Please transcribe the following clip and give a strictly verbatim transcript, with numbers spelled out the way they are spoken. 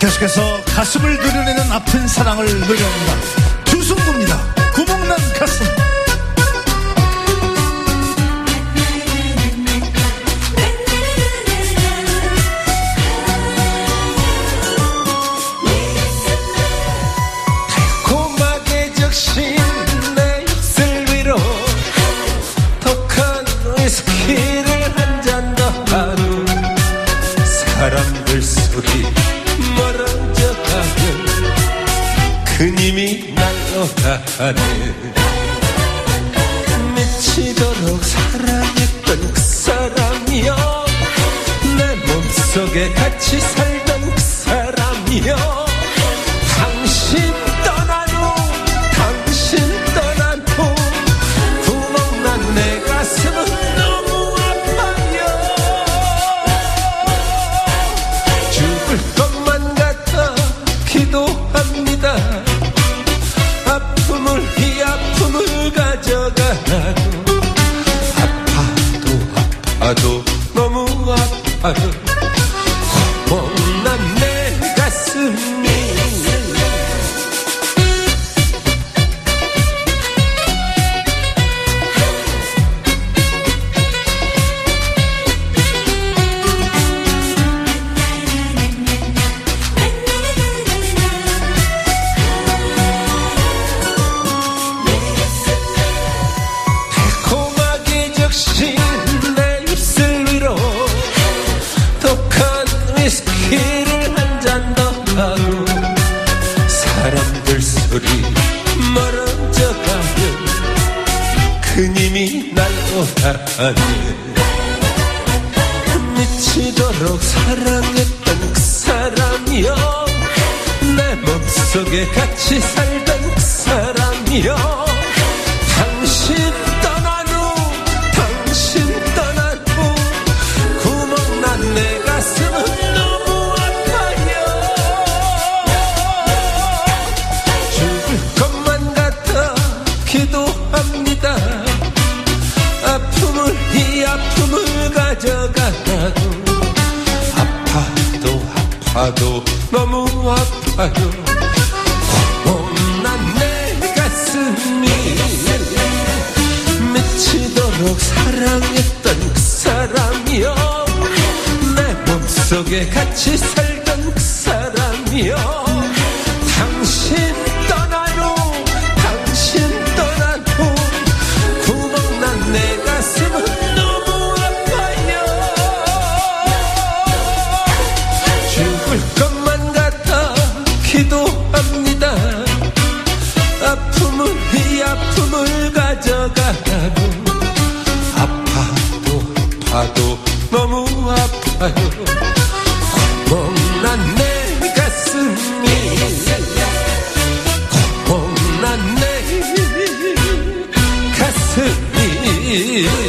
계속해서 가슴을 누려내는 아픈 사랑을 노래합니다. 주승구입니다. 구멍난 가슴. 고막에 적신 내 입술 위로 독한 위스키를 한 잔 더 하루 사람들 소리 멀어져 가면 그님이 날로 가네. 미치도록 사랑했던 그 사람이여, 내 몸속에 같이 살던 그 사람이여, 당신 떠난 후 당신 떠난 후 구멍난 내 가슴은 너무 아파요. 죽을 것만 같아 기도합니다. 아픔을 이 아픔을 가져가라고. 아파도 아파도 너무 아파요. 구멍난 내 가슴이. 고막에 적신 내 입술 위로 독한 위스키를 한 잔 더 하고 사람들 소리 멀어져 가면 그님이 날 오라네. 미치도록 사랑했던 그 사람이여, 내 몸속에 같이 살던 그 사람이여, 당신 떠난 후 당신 떠난 후 구멍난 내 가슴은 너무 아파요. 죽을 것만 같아 기도합니다. 아픔을 이 아픔을 가져가라고. 아파도 아파도 너무 아파요. 구멍난 내 가슴이. 미치도록 사랑했던 그 사람이여, 내 몸속에 같이 살던 그 사람이여, 당신 떠난 후 당신 떠난 후 구멍난 내 가슴은 너무 아파요. 죽을 것만 같아 기도합니다. 아픔을 이 아픔을 가져가라고. 아파도 아파도 너무 아파요. 구멍난 내 가슴이. 구멍난 내 가슴이.